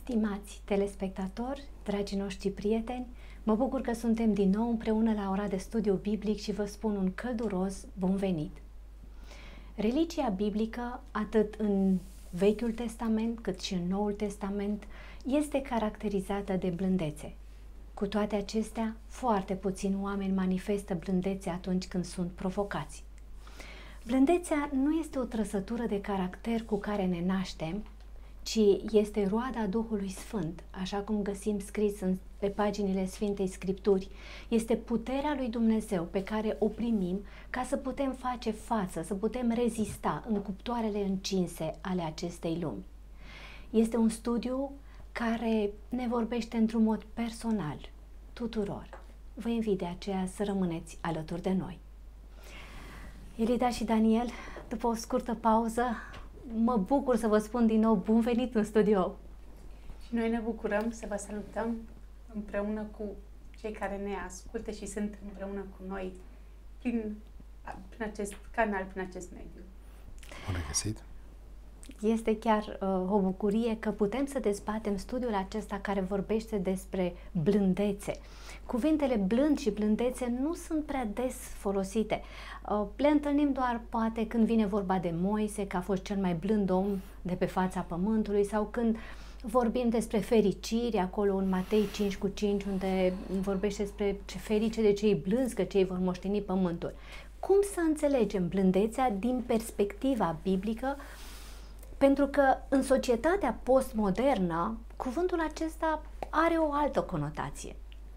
Stimați telespectatori, dragii noștri prieteni, mă bucur că suntem din nou împreună la ora de studiu biblic și vă spun un călduros bun venit. Religia biblică, atât în Vechiul Testament cât și în Noul Testament, este caracterizată de blândețe. Cu toate acestea, foarte puțini oameni manifestă blândețe atunci când sunt provocați. Blândețea nu este o trăsătură de caracter cu care ne naștem, ci este roada Duhului Sfânt, așa cum găsim scris pe paginile Sfintei Scripturi. Este puterea lui Dumnezeu pe care o primim ca să putem face față, să putem rezista în cuptoarele încinse ale acestei lumi. Este un studiu care ne vorbește într-un mod personal tuturor. Vă invit de aceea să rămâneți alături de noi. Elida și Daniel, după o scurtă pauză, mă bucur să vă spun din nou bun venit în studio. Și noi ne bucurăm să vă salutăm împreună cu cei care ne ascultă și sunt împreună cu noi prin acest canal, prin acest mediu. Bună găsit! Este chiar o bucurie că putem să dezbatem studiul acesta care vorbește despre blândețe. Cuvintele blând și blândețe nu sunt prea des folosite. Le întâlnim doar poate când vine vorba de Moise, că a fost cel mai blând om de pe fața pământului, sau când vorbim despre fericire, acolo în Matei 5:5, unde vorbește despre ce ferice de cei blânzi, că cei vor moșteni pământul. Cum să înțelegem blândețea din perspectiva biblică? Pentru că în societatea postmodernă, cuvântul acesta are o altă conotație.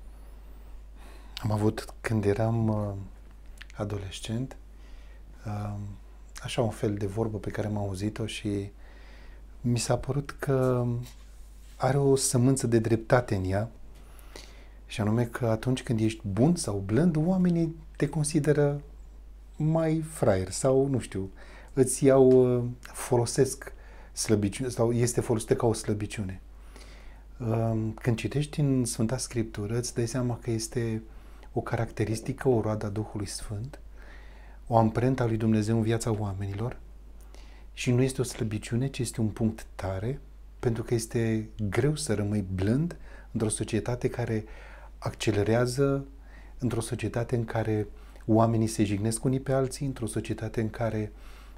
Am avut, când eram adolescent, așa un fel de vorbă pe care am auzit-o și mi s-a părut că are o sămânță de dreptate în ea, și anume că atunci când ești bun sau blând, oamenii te consideră mai fraier sau, nu știu, îți folosesc slăbiciune sau este folosită ca o slăbiciune. Când citești în Sfânta Scriptură, îți dai seama că este o caracteristică, o roadă a Duhului Sfânt, o amprentă a lui Dumnezeu în viața oamenilor și nu este o slăbiciune, ci este un punct tare, pentru că este greu să rămâi blând într-o societate care accelerează, într-o societate în care oamenii se jignesc unii pe alții, într-o societate în care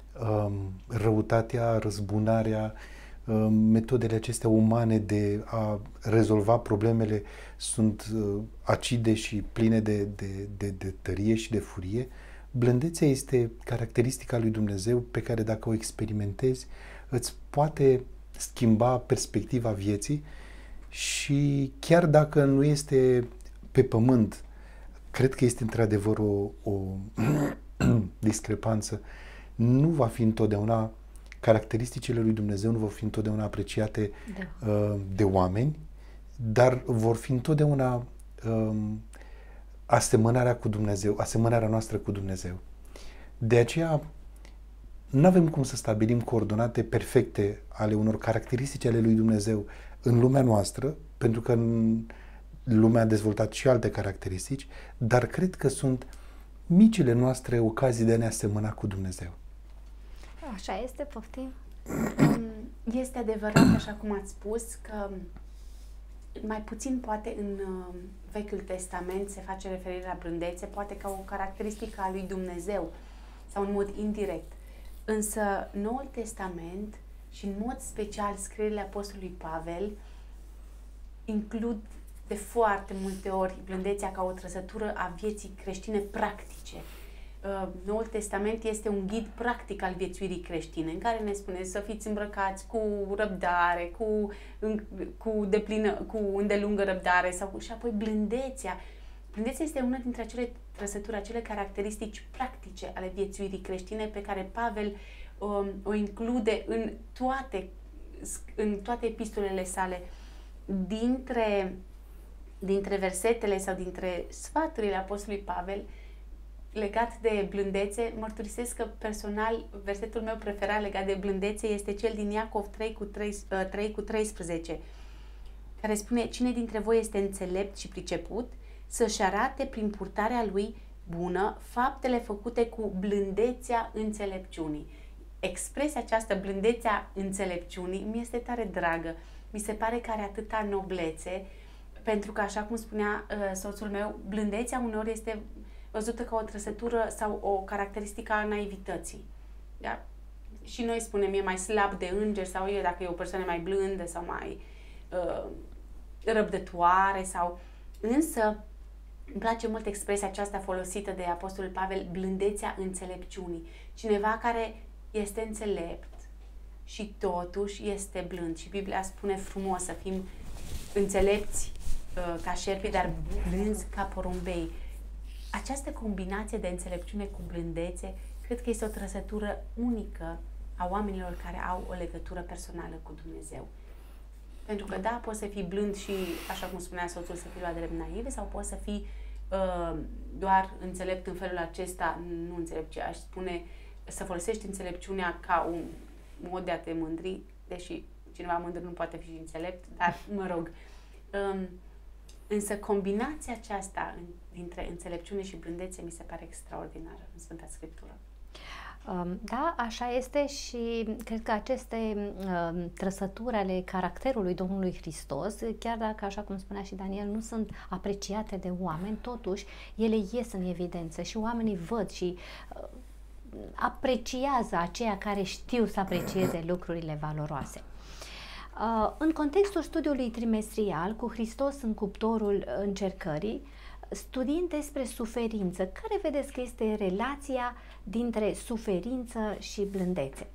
răutatea, răzbunarea, metodele acestea umane de a rezolva problemele sunt acide și pline de tărie și de furie. Blândețea este caracteristica lui Dumnezeu pe care, dacă o experimentezi, îți poate schimba perspectiva vieții și chiar dacă nu este pe pământ, cred că este într-adevăr o discrepanță. Nu va fi întotdeauna, caracteristicile lui Dumnezeu nu vor fi întotdeauna apreciate de oameni, dar vor fi întotdeauna asemănarea cu Dumnezeu, asemănarea noastră cu Dumnezeu. De aceea nu avem cum să stabilim coordonate perfecte ale unor caracteristici ale lui Dumnezeu în lumea noastră, pentru că lumea a dezvoltat și alte caracteristici, dar cred că sunt micile noastre ocazii de a ne asemăna cu Dumnezeu. Așa este, poftim? Este adevărat, așa cum ați spus, că mai puțin poate în Vechiul Testament se face referire la blândețe, poate ca o caracteristică a lui Dumnezeu sau în mod indirect. Însă Noul Testament și în mod special scrierile Apostolului Pavel includ de foarte multe ori blândețea ca o trăsătură a vieții creștine practice. Noul Testament este un ghid practic al viețuirii creștine, în care ne spune să fiți îmbrăcați cu răbdare, cu îndelungă răbdare și apoi blândețea. Blândețea este una dintre acele trăsături, acele caracteristici practice ale viețuirii creștine pe care Pavel o include în toate epistolele sale. Dintre versetele sau dintre sfaturile Apostolului Pavel legat de blândețe, mărturisesc că personal versetul meu preferat legat de blândețe este cel din Iacov 3:13, care spune: cine dintre voi este înțelept și priceput, să-și arate prin purtarea lui bună faptele făcute cu blândețea înțelepciunii. Expresia această, blândețea înțelepciunii, mi este tare dragă, mi se pare că are atâta noblețe, pentru că, așa cum spunea soțul meu, blândețea uneori este văzută ca o trăsătură sau o caracteristică a naivității. Da? Și noi spunem, e mai slab de înger, sau e dacă e o persoană mai blândă sau mai răbdătoare, sau... Însă, îmi place mult expresia aceasta folosită de Apostolul Pavel, blândețea înțelepciunii. Cineva care este înțelept și totuși este blând. Și Biblia spune frumos să fim înțelepți ca șerpii, dar blânzi ca porumbei. Această combinație de înțelepciune cu blândețe, cred că este o trăsătură unică a oamenilor care au o legătură personală cu Dumnezeu. Pentru că, da, poți să fii blând și, așa cum spunea soțul, să fii luat drept naiv, sau poți să fii doar înțelept în felul acesta, nu înțelept, ce aș spune, să folosești înțelepciunea ca un mod de a te mândri, deși cineva mândru nu poate fi înțelept, dar, mă rog, însă combinația aceasta dintre înțelepciune și blândețe mi se pare extraordinară în Sfânta Scriptură. Da, așa este și cred că aceste trăsături ale caracterului Domnului Hristos, chiar dacă, așa cum spunea și Daniel, nu sunt apreciate de oameni, totuși ele ies în evidență și oamenii văd și apreciază aceia care știu să aprecieze lucrurile valoroase. În contextul studiului trimestrial cu Hristos în cuptorul încercării, studiind despre suferință, care vedeți că este relația dintre suferință și blândețe?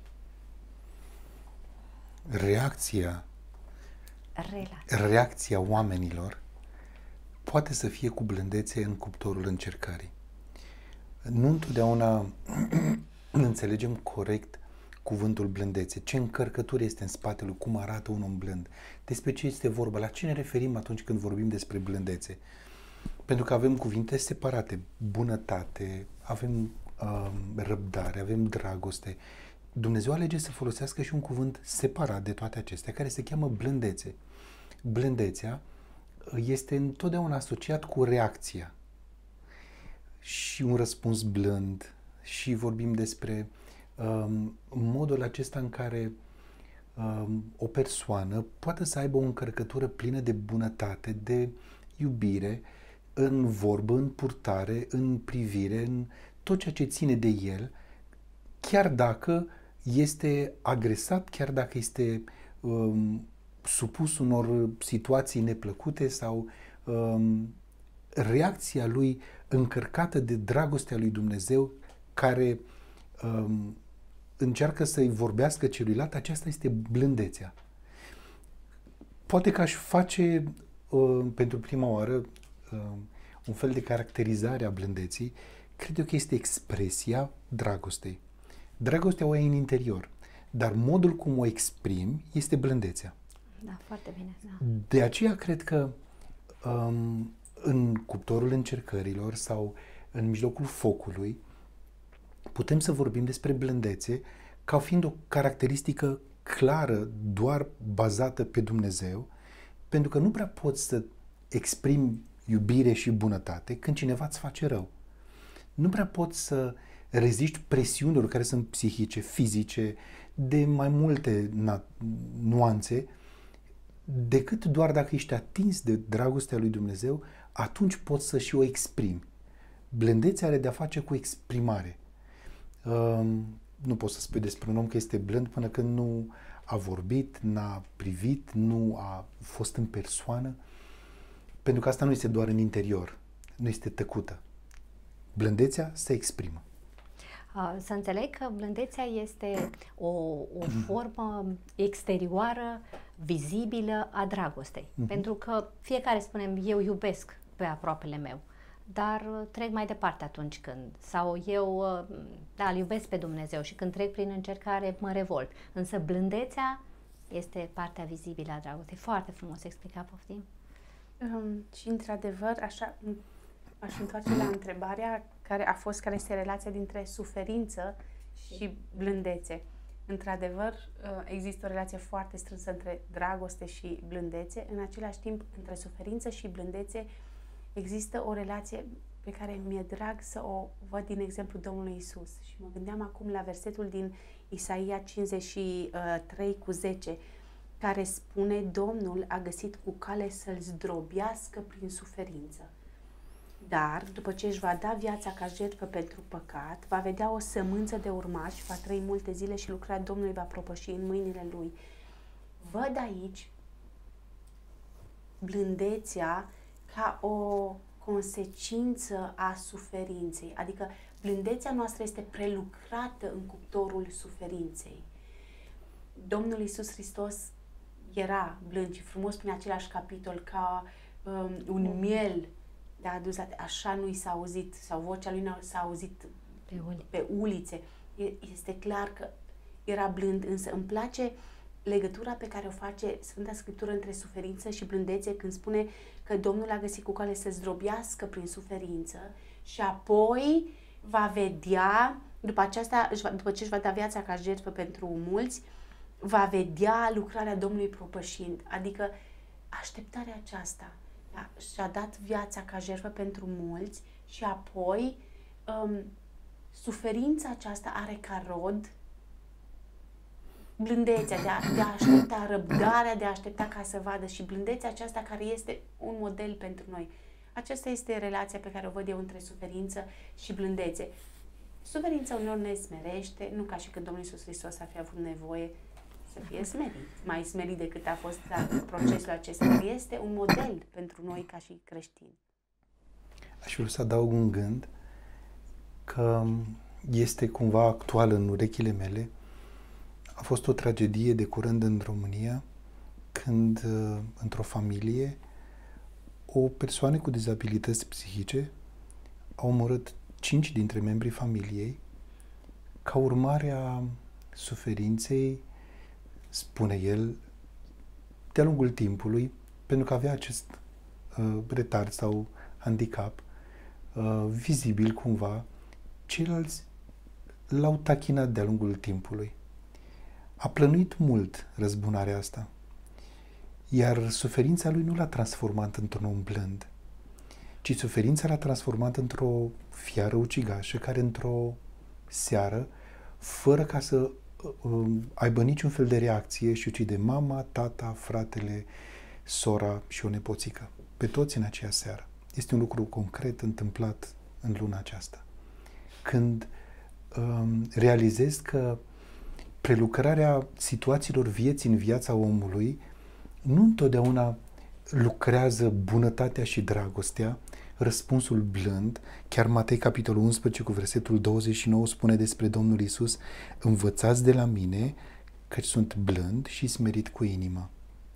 Reacția oamenilor poate să fie cu blândețe în cuptorul încercării. Nu întotdeauna înțelegem corect cuvântul blândețe, ce încărcătură este în spatele, cum arată un om blând, despre ce este vorba, la ce ne referim atunci când vorbim despre blândețe. Pentru că avem cuvinte separate, bunătate, avem răbdare, avem dragoste. Dumnezeu alege să folosească și un cuvânt separat de toate acestea, care se cheamă blândețe. Blândețea este întotdeauna asociat cu reacția și un răspuns blând, și vorbim despre modul acesta în care o persoană poate să aibă o încărcătură plină de bunătate, de iubire, în vorbă, în purtare, în privire, în tot ceea ce ține de el, chiar dacă este agresat, chiar dacă este supus unor situații neplăcute sau reacția lui încărcată de dragostea lui Dumnezeu care încearcă să-i vorbească celuilalt, aceasta este blândețea. Poate că aș face pentru prima oară un fel de caracterizare a blândeții. Cred eu că este expresia dragostei. Dragostea o ai în interior, dar modul cum o exprimi este blândețea. Da, foarte bine. Da. De aceea cred că în cuptorul încercărilor sau în mijlocul focului putem să vorbim despre blândețe ca fiind o caracteristică clară, doar bazată pe Dumnezeu, pentru că nu prea poți să exprimi iubire și bunătate când cineva îți face rău. Nu prea poți să reziști presiunilor care sunt psihice, fizice, de mai multe nuanțe, decât doar dacă ești atins de dragostea lui Dumnezeu, atunci poți să și o exprimi. Blândețea are de-a face cu exprimare. Nu poți să spui despre un om că este blând până când nu a vorbit, n-a privit, nu a fost în persoană, pentru că asta nu este doar în interior, nu este tăcută. Blândețea se exprimă. Să înțeleg că blândețea este o formă exterioară, vizibilă a dragostei. Pentru că fiecare spunem, eu iubesc pe aproapele meu, dar trec mai departe atunci când, sau eu, da, îl iubesc pe Dumnezeu și când trec prin încercare mă revolt. Însă blândețea este partea vizibilă a dragostei. Foarte frumos explicat, poftim. Și într-adevăr, așa, aș întoarce la întrebarea care este relația dintre suferință și blândețe. Într-adevăr, există o relație foarte strânsă între dragoste și blândețe. În același timp, între suferință și blândețe există o relație pe care mi-e drag să o văd din exemplul Domnului Isus. Și mă gândeam acum la versetul din Isaia 53:10. care spune: Domnul a găsit cu cale să-l zdrobească prin suferință. Dar, după ce își va da viața ca jertfă pentru păcat, va vedea o sămânță de urmași, va trăi multe zile și lucrarea Domnului va propăși în mâinile lui. Văd aici blândețea ca o consecință a suferinței, adică blândețea noastră este prelucrată în cuptorul suferinței. Domnul Iisus Hristos era blând și frumos prin același capitol, ca un miel de adusat, așa nu i s-a auzit, sau vocea lui nu s-a auzit pe ulițe. Este clar că era blând, însă îmi place legătura pe care o face Sfânta Scriptură între suferință și blândețe, când spune că Domnul a găsit cu cale să zdrobească prin suferință și apoi va vedea, după ce își va da viața ca jertfă pentru mulți, va vedea lucrarea Domnului propășind, adică așteptarea aceasta. Da? Și-a dat viața ca jertfă pentru mulți și apoi suferința aceasta are ca rod blândețea, de a aștepta, răbdarea de a aștepta ca să vadă, și blândețea aceasta care este un model pentru noi. Aceasta este relația pe care o văd eu între suferință și blândețe. Suferința uneori ne smerește, nu ca și când Domnul Iisus Hristos ar fi avut nevoie să fie smerit, mai smerit decât a fost procesul acesta, dar este un model pentru noi ca și creștini. Aș vrea să adaug un gând că este cumva actual în urechile mele. A fost o tragedie de curând în România, când într-o familie o persoană cu dizabilități psihice a omorât 5 dintre membrii familiei ca urmare a suferinței, spune el, de-a lungul timpului, pentru că avea acest retard sau handicap vizibil cumva. Ceilalți l-au tachinat de-a lungul timpului. A plănuit mult răzbunarea asta, iar suferința lui nu l-a transformat într-un om blând, ci suferința l-a transformat într-o fiară ucigașă care într-o seară, fără ca să aibă niciun fel de reacție, și ucide mama, tata, fratele, sora și o nepoțică. Pe toți în aceea seară. Este un lucru concret întâmplat în luna aceasta. Când realizez că prelucrarea situațiilor vieții în viața omului nu întotdeauna lucrează bunătatea și dragostea, răspunsul blând. Chiar Matei, capitolul 11, cu versetul 29, spune despre Domnul Iisus: învățați de la mine, căci sunt blând și smerit cu inima.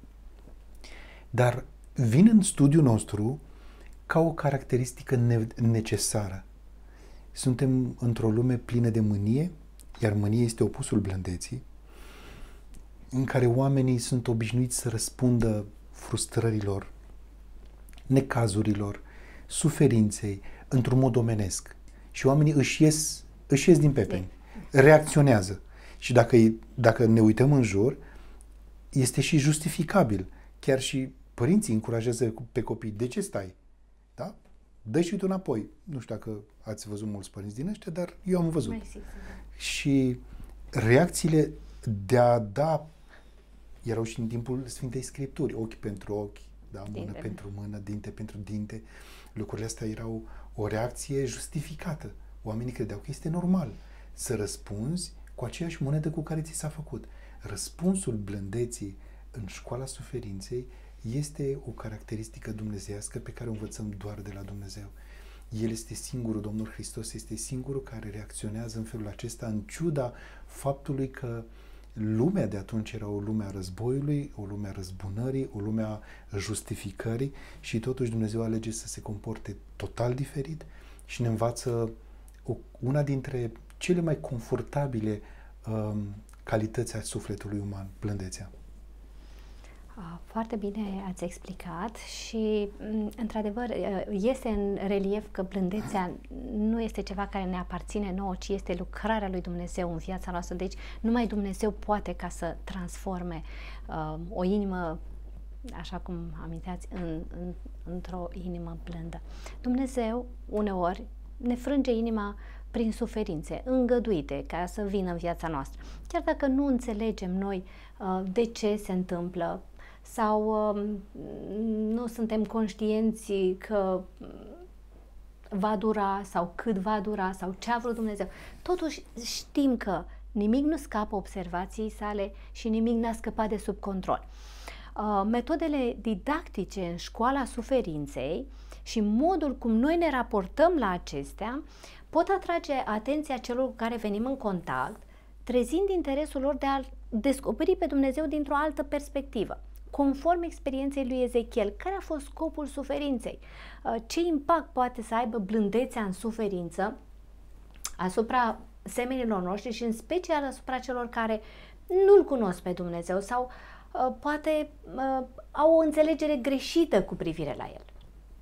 Dar vine în studiul nostru ca o caracteristică necesară. Suntem într-o lume plină de mânie, iar mânie este opusul blândeții, în care oamenii sunt obișnuiți să răspundă frustrărilor, necazurilor, suferinței, într-un mod omenesc. Și oamenii își ies din pepeni, reacționează. Și dacă ne uităm în jur, este și justificabil. Chiar și părinții încurajează pe copii: de ce stai? Da? Dă și uite înapoi. Nu știu dacă ați văzut mulți părinți din ăștia, dar eu am văzut. Și reacțiile de a da erau și în timpul Sfintei Scripturi: ochi pentru ochi, da, mână pentru mână, dinte pentru dinte. Lucrurile astea erau o reacție justificată. Oamenii credeau că este normal să răspunzi cu aceeași monedă cu care ți s-a făcut. Răspunsul blândeții în școala suferinței este o caracteristică dumnezeiască pe care o învățăm doar de la Dumnezeu. El este singurul, Domnul Hristos este singurul care reacționează în felul acesta, în ciuda faptului că lumea de atunci era o lume a războiului, o lume a răzbunării, o lume a justificării, și totuși Dumnezeu alege să se comporte total diferit și ne învață una dintre cele mai confortabile calități a sufletului uman, blândețea. Foarte bine ați explicat și, într-adevăr, este în relief că blândețea nu este ceva care ne aparține nouă, ci este lucrarea lui Dumnezeu în viața noastră. Deci, numai Dumnezeu poate ca să transforme o inimă, așa cum aminteați, într-o inimă blândă. Dumnezeu, uneori, ne frânge inima prin suferințe, îngăduite ca să vină în viața noastră. Chiar dacă nu înțelegem noi de ce se întâmplă sau nu suntem conștienți că va dura sau cât va dura sau ce a vrut Dumnezeu, totuși știm că nimic nu scapă observației sale și nimic n-a scăpat de sub control. Metodele didactice în școala suferinței și modul cum noi ne raportăm la acestea pot atrage atenția celor cu care venim în contact, trezind interesul lor de a descoperi pe Dumnezeu dintr-o altă perspectivă. Conform experienței lui Ezechiel, care a fost scopul suferinței? Ce impact poate să aibă blândețea în suferință asupra semenilor noștri și în special asupra celor care nu-L cunosc pe Dumnezeu sau poate au o înțelegere greșită cu privire la El?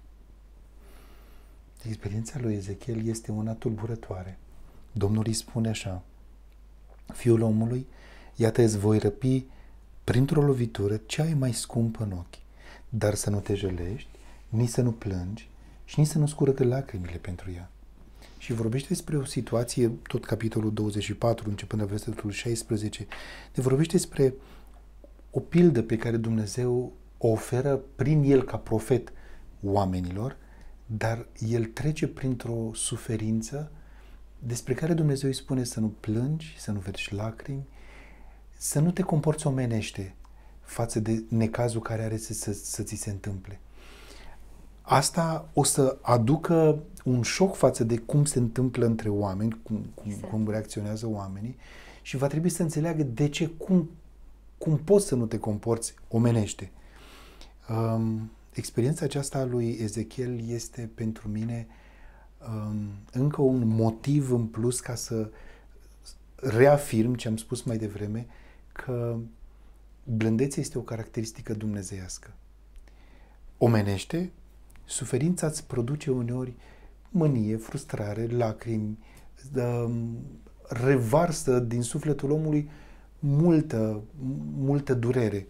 Experiența lui Ezechiel este una tulburătoare. Domnul îi spune așa: Fiul omului, iată îți voi răpi printr-o lovitură cea e mai scumpă în ochi, dar să nu te jălești, nici să nu plângi și nici să nu scurgă lacrimile pentru ea. Și vorbește despre o situație, tot capitolul 24, începând de versetul 16, ne vorbește despre o pildă pe care Dumnezeu o oferă prin el ca profet oamenilor, dar el trece printr-o suferință despre care Dumnezeu îi spune să nu plângi, să nu verși lacrimi, să nu te comporți omenește față de necazul care are să ți se întâmple. Asta o să aducă un șoc față de cum se întâmplă între oameni, cum reacționează oamenii și va trebui să înțeleagă de ce, cum poți să nu te comporți omenește. Experiența aceasta a lui Ezechiel este pentru mine încă un motiv în plus ca să reafirm ce am spus mai devreme, că blândețea este o caracteristică dumnezeiască. Omenește, suferința îți produce uneori mânie, frustrare, lacrimi, revarsă din sufletul omului multă durere.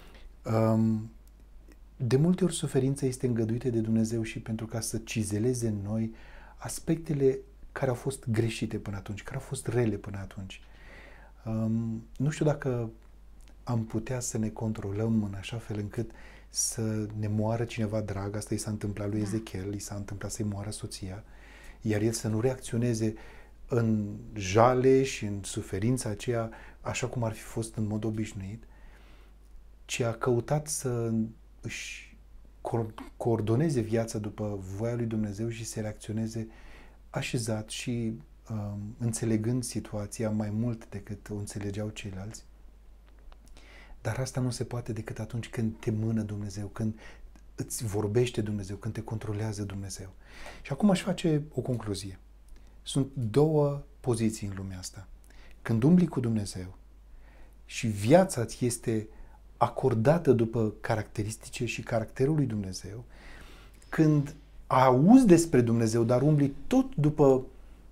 De multe ori suferința este îngăduită de Dumnezeu și pentru ca să cizeleze în noi aspectele care au fost greșite până atunci, care au fost rele până atunci. Nu știu dacă am putea să ne controlăm în așa fel încât să ne moară cineva drag. Asta i s-a întâmplat lui Ezechiel, i s-a întâmplat să-i moară soția, iar el să nu reacționeze în jale și în suferința aceea așa cum ar fi fost în mod obișnuit, ci a căutat să își coordoneze viața după voia lui Dumnezeu și să reacționeze așezat și înțelegând situația mai mult decât o înțelegeau ceilalți. Dar asta nu se poate decât atunci când te mână Dumnezeu, când îți vorbește Dumnezeu, când te controlează Dumnezeu. Și acum aș face o concluzie. Sunt două poziții în lumea asta. Când umbli cu Dumnezeu și viața ți este acordată după caracteristice și caracterul lui Dumnezeu, când auzi despre Dumnezeu, dar umbli tot după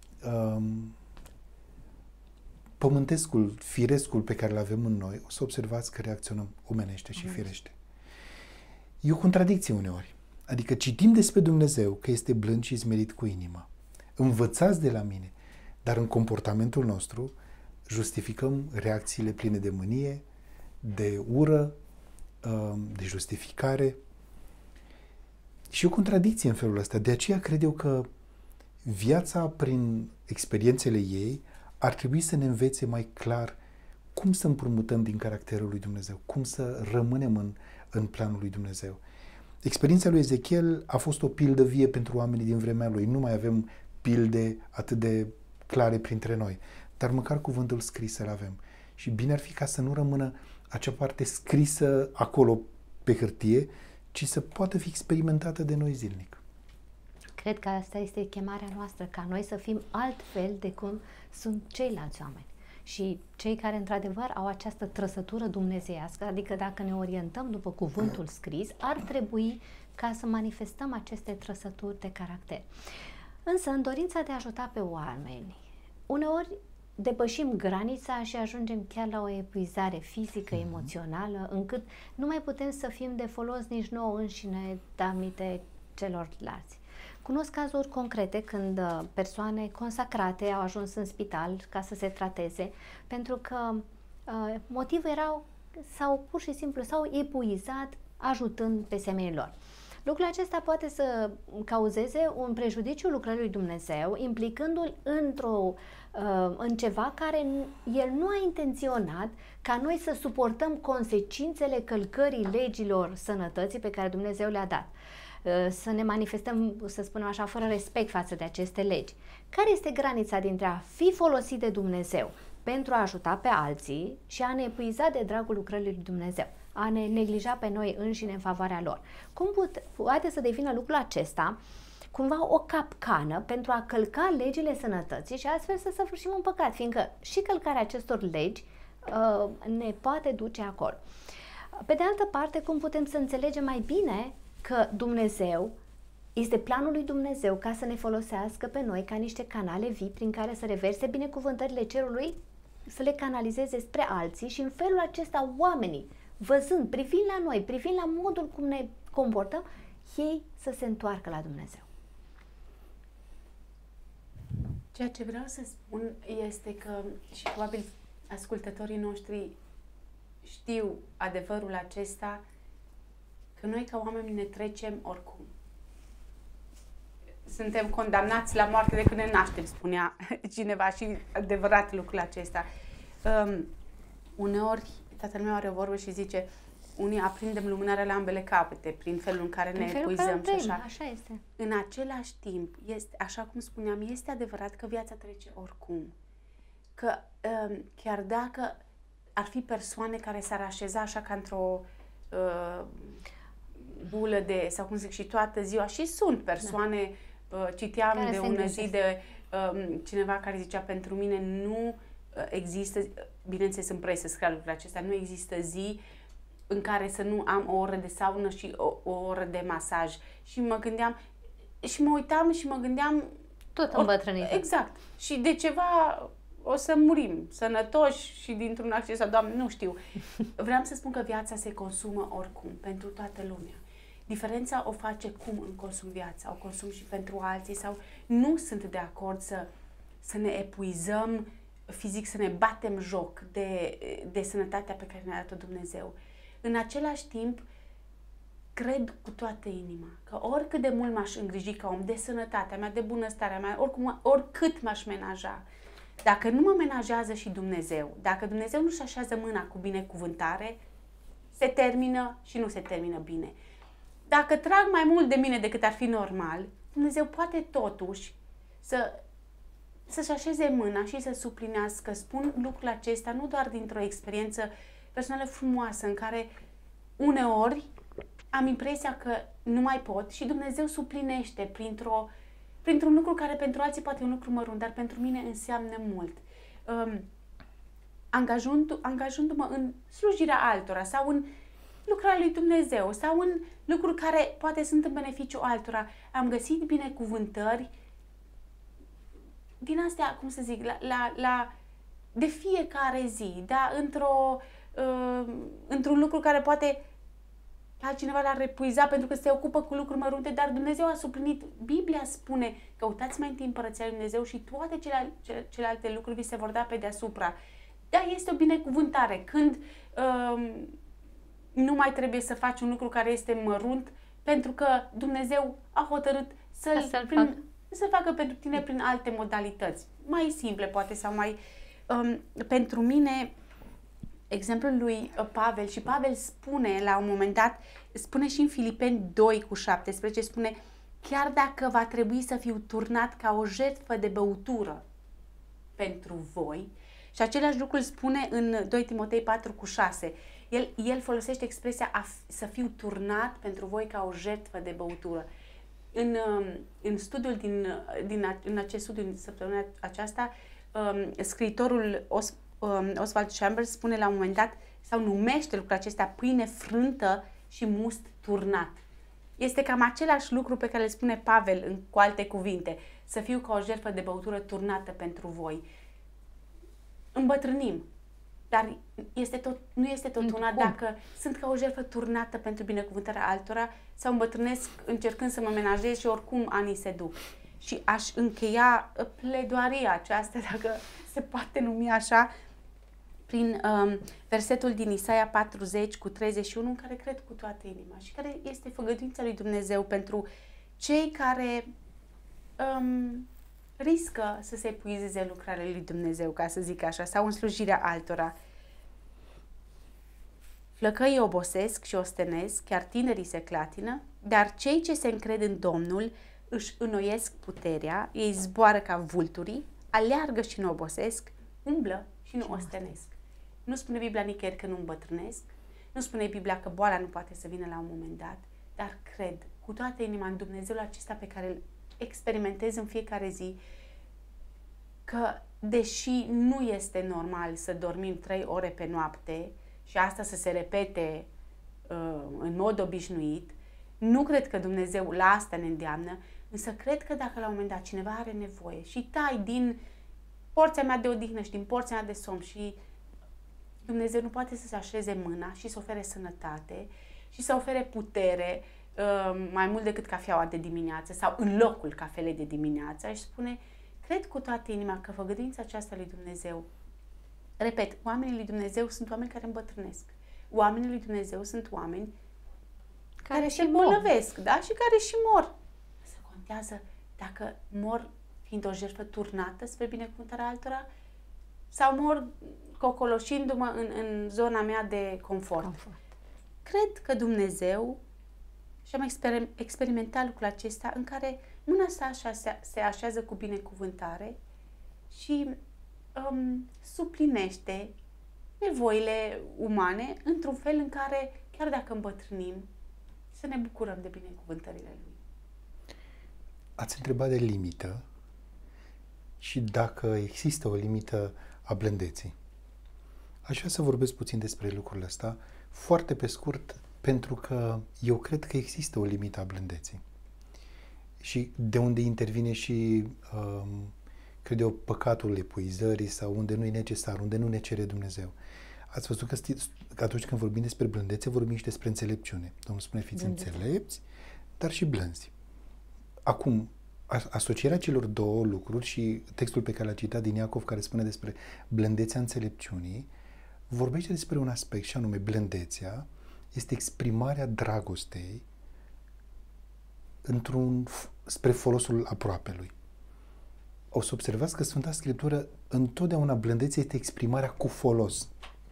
pământescul, firescul pe care îl avem în noi, o să observați că reacționăm omenește și firește. E o contradicție uneori. Adică citim despre Dumnezeu că este blând și smerit cu inima. Învățați de la mine, dar în comportamentul nostru justificăm reacțiile pline de mânie, de ură, de justificare. Și o contradicție în felul ăsta. De aceea cred eu că viața, prin experiențele ei, ar trebui să ne învețe mai clar cum să împrumutăm din caracterul lui Dumnezeu, cum să rămânem în planul lui Dumnezeu. Experiența lui Ezechiel a fost o pildă vie pentru oamenii din vremea lui. Nu mai avem pilde atât de clare printre noi, dar măcar cuvântul scris să-l avem. Și bine ar fi ca să nu rămână acea parte scrisă acolo pe hârtie, ci să poată fi experimentată de noi zilnic. Cred că asta este chemarea noastră, ca noi să fim altfel de cum sunt ceilalți oameni. Și cei care, într-adevăr, au această trăsătură dumnezeiască, adică dacă ne orientăm după cuvântul scris, ar trebui ca să manifestăm aceste trăsături de caracter. Însă, în dorința de a ajuta pe oameni, uneori depășim granița și ajungem chiar la o epuizare fizică, emoțională, încât nu mai putem să fim de folos nici nouă înșine, damnite celorlalți. Cunosc cazuri concrete când persoane consacrate au ajuns în spital ca să se trateze, pentru că motivul erau sau pur și simplu s-au epuizat ajutând pe semenii lor. Lucrul acesta poate să cauzeze un prejudiciu lucrării lui Dumnezeu, implicându-l în ceva care el nu a intenționat ca noi să suportăm consecințele călcării legilor sănătății pe care Dumnezeu le-a dat. Să ne manifestăm, să spunem așa, fără respect față de aceste legi. Care este granița dintre a fi folosit de Dumnezeu pentru a ajuta pe alții și a ne epuiza de dragul lucrării lui Dumnezeu, a ne neglija pe noi înșine în favoarea lor? Cum poate să devină lucrul acesta cumva o capcană pentru a călca legile sănătății și astfel să săvârșim un păcat, fiindcă și călcarea acestor legi ne poate duce acolo. Pe de altă parte, cum putem să înțelegem mai bine că Dumnezeu este planul lui Dumnezeu ca să ne folosească pe noi ca niște canale vii prin care să reverse binecuvântările cerului, să le canalizeze spre alții și în felul acesta oamenii, văzând, privind la noi, privind la modul cum ne comportăm, ei să se întoarcă la Dumnezeu. Ceea ce vreau să spun este că, și probabil ascultătorii noștri știu adevărul acesta, că noi ca oameni ne trecem oricum. Suntem condamnați la moarte de când ne naștem, spunea cineva, și adevărat lucrul acesta. Uneori, tatăl meu are o vorbă și zice, unii aprindem lumânarea la ambele capete, prin felul în care ne epuizăm și așa. Așa este. În același timp, este, așa cum spuneam, este adevărat că viața trece oricum. Că chiar dacă ar fi persoane care s-ar așeza așa ca într-o bulă de, sau cum zic, și toată ziua, și sunt persoane, citeam care de ună zi de cineva care zicea, pentru mine nu există, bineînțeles în presă scria lucrul acesta, nu există zi în care să nu am o oră de saună și o oră de masaj. Și mă gândeam, și mă uitam și mă gândeam... Tot îmbătrânită. Exact. Și de ceva o să murim sănătoși și dintr-un acces sau, Doamne, nu știu. Vreau să spun că viața se consumă oricum, pentru toată lumea. Diferența o face cum îmi consum viața, o consum și pentru alții, sau nu sunt de acord să ne epuizăm fizic, să ne batem joc de sănătatea pe care ne-a dat-o Dumnezeu. În același timp, cred cu toată inima că oricât de mult m-aș îngriji ca om de sănătatea mea, de bunăstarea mea, oricât m-aș menaja, dacă nu mă menajează și Dumnezeu, dacă Dumnezeu nu-și așează mâna cu binecuvântare, se termină și nu se termină bine. Dacă trag mai mult de mine decât ar fi normal, Dumnezeu poate totuși să-și așeze mâna și să suplinească. Spun lucrul acesta nu doar dintr-o experiență personală frumoasă, în care uneori am impresia că nu mai pot și Dumnezeu suplinește printr-un lucru care pentru alții poate e un lucru mărunt, dar pentru mine înseamnă mult. Angajându-mă în slujirea altora sau în lucrarea lui Dumnezeu sau în lucruri care poate sunt în beneficiu altora, am găsit binecuvântări din astea, cum să zic, de fiecare zi, da? Într-un lucru care poate altcineva l-ar epuiza pentru că se ocupă cu lucruri mărunte, dar Dumnezeu a suplinit. Biblia spune, căutați mai întâi împărăția lui Dumnezeu și toate celelalte lucruri vi se vor da pe deasupra. Da, este o binecuvântare când nu mai trebuie să faci un lucru care este mărunt, pentru că Dumnezeu a hotărât să-l facă pentru tine prin alte modalități, mai simple poate sau mai... pentru mine, exemplul lui Pavel, și Pavel spune la un moment dat, spune și în Filipeni 2:17, spune, chiar dacă va trebui să fiu turnat ca o jertfă de băutură pentru voi, și același lucru îl spune în 2 Timotei 4:6. El folosește expresia să fiu turnat pentru voi ca o jertfă de băutură. În studiul în acest studiu din săptămâna aceasta, scriitorul Oswald Chambers spune la un moment dat, sau numește lucrul acesta, pâine frântă și must turnat. Este cam același lucru pe care îl spune Pavel cu alte cuvinte, să fiu ca o jertfă de băutură turnată pentru voi. Îmbătrânim. Dar nu este tot una dacă sunt ca o jertfă turnată pentru binecuvântarea altora sau îmbătrânesc încercând să mă menajez și oricum anii se duc. Și aș încheia pledoaria aceasta, dacă se poate numi așa, prin versetul din Isaia 40:31, în care cred cu toată inima și care este făgăduința lui Dumnezeu pentru cei care riscă să se epuizeze lucrarea lui Dumnezeu, ca să zic așa, sau în slujirea altora. Flăcăii obosesc și ostenesc, chiar tinerii se clatină, dar cei ce se încred în Domnul își înnoiesc puterea, ei zboară ca vulturii, aleargă și nu obosesc, umblă și nu ostenesc. Nu spune Biblia nicăieri că nu îmbătrânesc, nu spune Biblia că boala nu poate să vină la un moment dat, dar cred cu toată inima în Dumnezeul acesta pe care îl experimentez în fiecare zi, că deși nu este normal să dormim 3 ore pe noapte și asta să se repete în mod obișnuit, nu cred că Dumnezeu la asta ne îndeamnă, însă cred că dacă la un moment dat cineva are nevoie și tai din porția mea de odihnă și din porția mea de somn și Dumnezeu nu poate să se așeze mâna și să ofere sănătate și să ofere putere mai mult decât cafeaua de dimineață sau în locul cafelei de dimineață, aș spune, cred cu toată inima că făgăduința aceasta lui Dumnezeu, repet, oamenii lui Dumnezeu sunt oameni care îmbătrânesc. Oamenii lui Dumnezeu sunt oameni care se îmbolnăvesc, da? Și care și mor. Se contează dacă mor fiind o jertfă turnată spre binecuvântarea altora sau mor cocoloșindu-mă în zona mea de confort. Cred că Dumnezeu, și am experimentat lucrul acesta, în care mâna sa se așează cu binecuvântare și suplinește nevoile umane într-un fel în care, chiar dacă îmbătrânim, să ne bucurăm de binecuvântările Lui. Ați întrebat de limită și dacă există o limită a blândeții. Aș vrea să vorbesc puțin despre lucrurile astea, foarte pe scurt, pentru că eu cred că există o limită a blândeții. Și de unde intervine și, cred eu, păcatul epuizării sau unde nu e necesar, unde nu ne cere Dumnezeu. Ați văzut că atunci când vorbim despre blândețe, vorbim și despre înțelepciune. Domnul spune, fiți înțelepți, dar și blânzi. Acum, asocierea celor două lucruri și textul pe care l-a citat din Iacov, care spune despre blândețea înțelepciunii, vorbește despre un aspect și anume blândețea este exprimarea dragostei spre folosul aproapelui. O să observați că Sfânta Scriptură întotdeauna blândețea este exprimarea cu folos.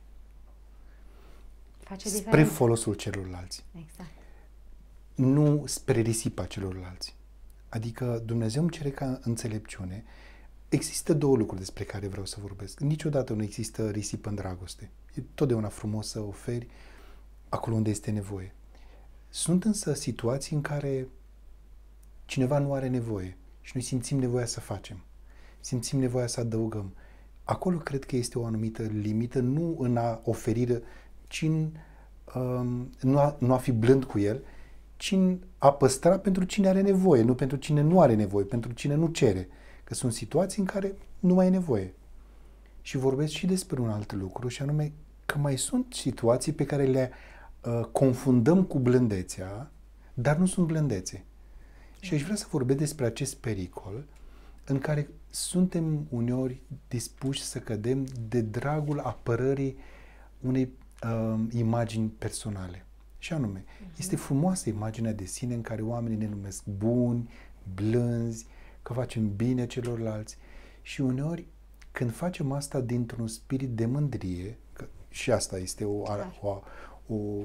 Spre folosul celorlalți. Exact. Nu spre risipa celorlalți. Adică Dumnezeu îmi cere ca înțelepciune. Există două lucruri despre care vreau să vorbesc. Niciodată nu există risipă în dragoste. E totdeauna frumos să oferi acolo unde este nevoie. Sunt însă situații în care cineva nu are nevoie și noi simțim nevoia să facem. Simțim nevoia să adăugăm. Acolo cred că este o anumită limită, nu în a oferi, ci în nu a fi blând cu el, ci în a păstra pentru cine are nevoie, nu pentru cine nu are nevoie, pentru cine nu cere. Că sunt situații în care nu mai e nevoie. Și vorbesc și despre un alt lucru, și anume că mai sunt situații pe care le confundăm cu blândețea, dar nu sunt blândețe. Și aș vrea să vorbesc despre acest pericol în care suntem uneori dispuși să cădem de dragul apărării unei imagini personale. Și anume, este frumoasă imaginea de sine în care oamenii ne numesc buni, blânzi, că facem bine celorlalți. Și uneori, când facem asta dintr-un spirit de mândrie, că și asta este o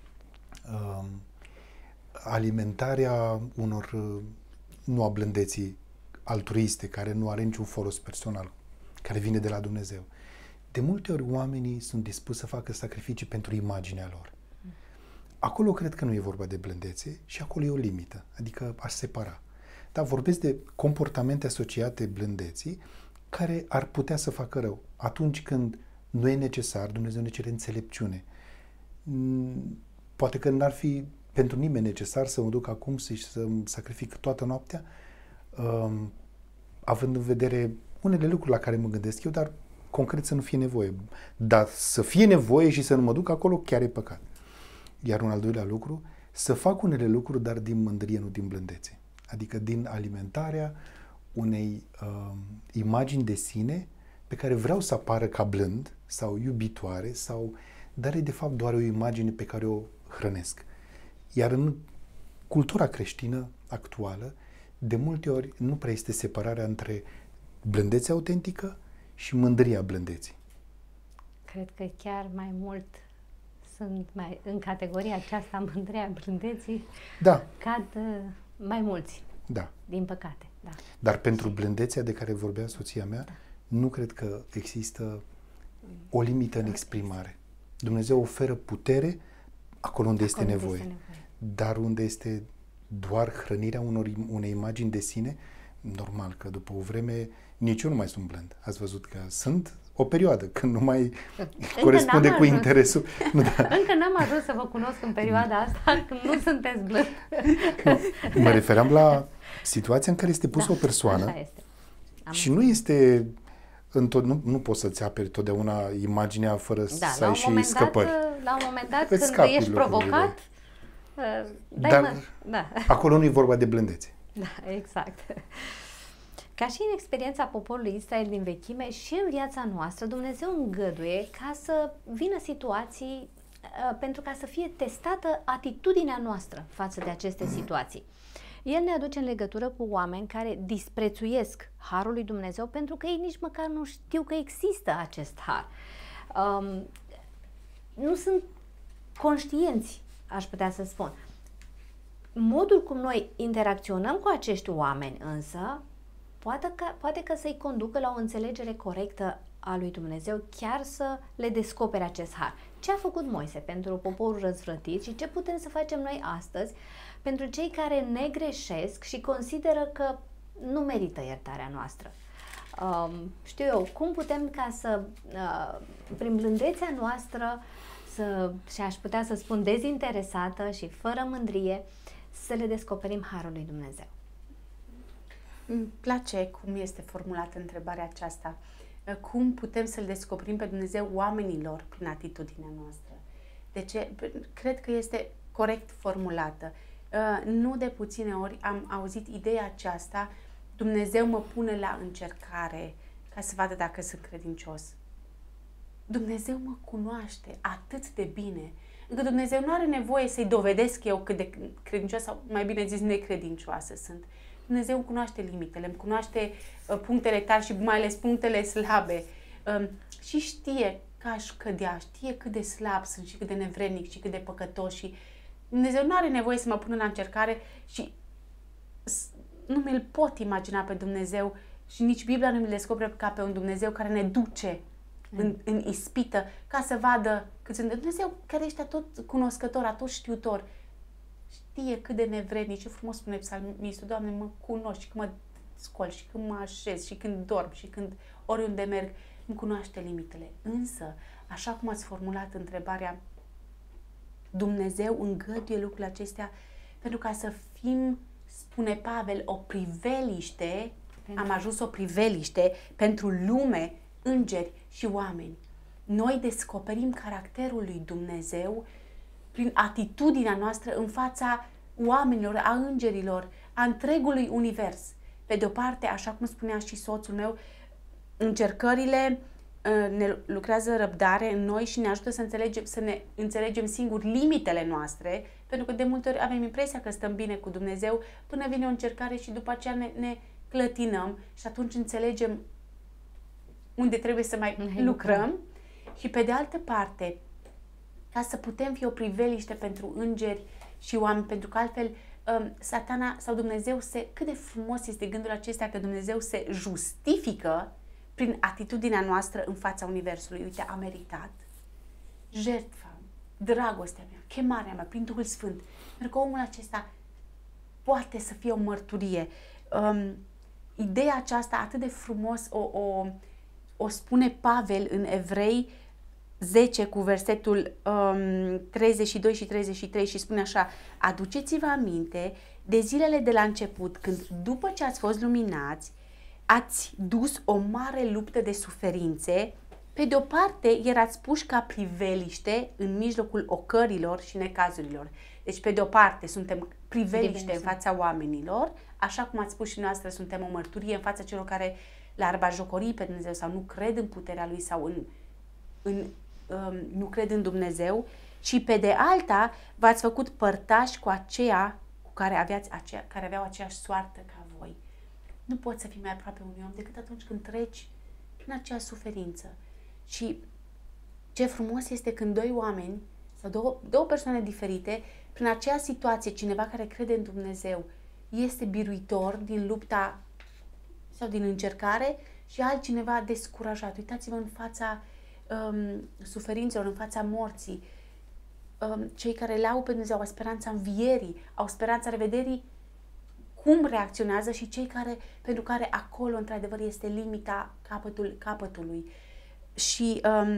alimentare a unor, nu a blândeții altruiste, care nu are niciun folos personal, care vine de la Dumnezeu. De multe ori oamenii sunt dispuși să facă sacrificii pentru imaginea lor. Acolo cred că nu e vorba de blândețe și acolo e o limită, adică aș separa. Dar vorbesc de comportamente asociate blândeții care ar putea să facă rău. Atunci când nu e necesar, Dumnezeu ne cere înțelepciune. Poate că n-ar fi pentru nimeni necesar să mă duc acum și să-mi sacrific toată noaptea, având în vedere unele lucruri la care mă gândesc eu, dar concret să nu fie nevoie. Dar să fie nevoie și să nu mă duc acolo, chiar e păcat. Iar un al doilea lucru, să fac unele lucruri, dar din mândrie, nu din blândețe. Adică din alimentarea unei imagini de sine pe care vreau să apară ca blând sau iubitoare, dar e de fapt doar o imagine pe care o hrănesc. Iar în cultura creștină actuală, de multe ori nu prea este separarea între blândețea autentică și mândria blândeții. Cred că chiar mai mult sunt în categoria aceasta, mândria blândeții, da, cad mai mulți, da, din păcate. Da. Dar pentru blândețea de care vorbea soția mea, nu cred că există o limită în exprimare. Dumnezeu oferă putere acolo unde este nevoie. Dar unde este doar hrănirea unei imagini de sine, normal că după o vreme nici eu nu mai sunt blând. Ați văzut că sunt o perioadă când nu mai corespunde cu interesul. Încă n-am ajuns să vă cunosc în perioada asta când nu sunteți blând. Mă refeream la situația în care este pusă o persoană și nu este nu poți să-ți aperi totdeauna imaginea fără să ai și scăpări. La un moment dat, când ești provocat, acolo nu e vorba de blândețe. Da, exact. Ca și în experiența poporului Israel din vechime, și în viața noastră, Dumnezeu îngăduie ca să vină situații pentru ca să fie testată atitudinea noastră față de aceste situații. El ne aduce în legătură cu oameni care disprețuiesc harul lui Dumnezeu pentru că ei nici măcar nu știu că există acest har. Nu sunt conștienți, aș putea să spun. Modul cum noi interacționăm cu acești oameni însă poate că să-i conducă la o înțelegere corectă a lui Dumnezeu, chiar să le descopere acest har. Ce a făcut Moise pentru poporul răzvrătit și ce putem să facem noi astăzi pentru cei care ne greșesc și consideră că nu merită iertarea noastră? Știu eu, cum putem ca să, prin blândețea noastră, și aș putea să spun dezinteresată și fără mândrie, să le descoperim harul lui Dumnezeu? Îmi place cum este formulată întrebarea aceasta. Cum putem să-L descoperim pe Dumnezeu oamenilor prin atitudinea noastră? De ce? Cred că este corect formulată. Nu de puține ori am auzit ideea aceasta: Dumnezeu mă pune la încercare ca să vadă dacă sunt credincios. Dumnezeu mă cunoaște atât de bine încât Dumnezeu nu are nevoie să-i dovedesc eu cât de credincioasă sau, mai bine zis, necredincioasă sunt. Dumnezeu îmi cunoaște limitele, îmi cunoaște punctele tari și mai ales punctele slabe și știe că aș cădea, știe cât de slab sunt și cât de nevrednic și cât de păcătos și Dumnezeu nu are nevoie să mă pună la încercare și nu mi-l pot imagina pe Dumnezeu și nici Biblia nu mi-l descoperă ca pe un Dumnezeu care ne duce în ispită ca să vadă cât sunt. Dumnezeu care ești atot cunoscător, atot știutor, știe cât de nevrednic. Și frumos spune psalmistul: Doamne, mă cunoști și când mă scol și când mă așez și când dorm și când oriunde merg, îmi cunoaște limitele. Însă, așa cum ați formulat întrebarea, Dumnezeu îngăduie lucrurile acestea pentru ca să fim, spune Pavel, o priveliște, am ajuns o priveliște pentru lume, îngeri și oameni. Noi descoperim caracterul lui Dumnezeu prin atitudinea noastră în fața oamenilor, a îngerilor, a întregului univers. Pe de o parte, așa cum spunea și soțul meu, încercările ne lucrează răbdare în noi și ne ajută să ne înțelegem singuri limitele noastre, pentru că de multe ori avem impresia că stăm bine cu Dumnezeu până vine o încercare și după aceea ne clătinăm și atunci înțelegem unde trebuie să mai lucrăm. Și pe de altă parte, ca să putem fi o priveliște pentru îngeri și oameni, pentru că altfel Satana sau Dumnezeu cât de frumos este gândul acesta că Dumnezeu se justifică prin atitudinea noastră în fața universului. Uite, a meritat jertfa, dragostea mea, chemarea mea prin Duhul Sfânt, pentru că omul acesta poate să fie o mărturie. Ideea aceasta atât de frumos o spune Pavel în Evrei 10 cu versetul 32 și 33 și spune așa: aduceți-vă aminte de zilele de la început, când după ce ați fost luminați, ați dus o mare luptă de suferințe Pe de o parte, erați puși ca priveliște în mijlocul ocărilor și necazurilor. Deci, pe de o parte, suntem priveliște în fața oamenilor, așa cum ați spus și noastră, suntem o mărturie în fața celor care l-ar batjocori pe Dumnezeu sau nu cred în puterea Lui sau nu cred în Dumnezeu. Și pe de alta, v-ați făcut părtași cu aceia care aveau aceeași soartă ca voi. Nu poți să fii mai aproape unui om decât atunci când treci prin acea suferință. Și ce frumos este când doi oameni sau două persoane diferite, prin acea situație, cineva care crede în Dumnezeu este biruitor din lupta sau din încercare și altcineva descurajat. Uitați-vă în fața suferințelor, în fața morții. Cei care le au pe Dumnezeu au speranța învierii, au speranța revederii, cum reacționează, și cei pentru care acolo, într-adevăr, este limita capătului. Și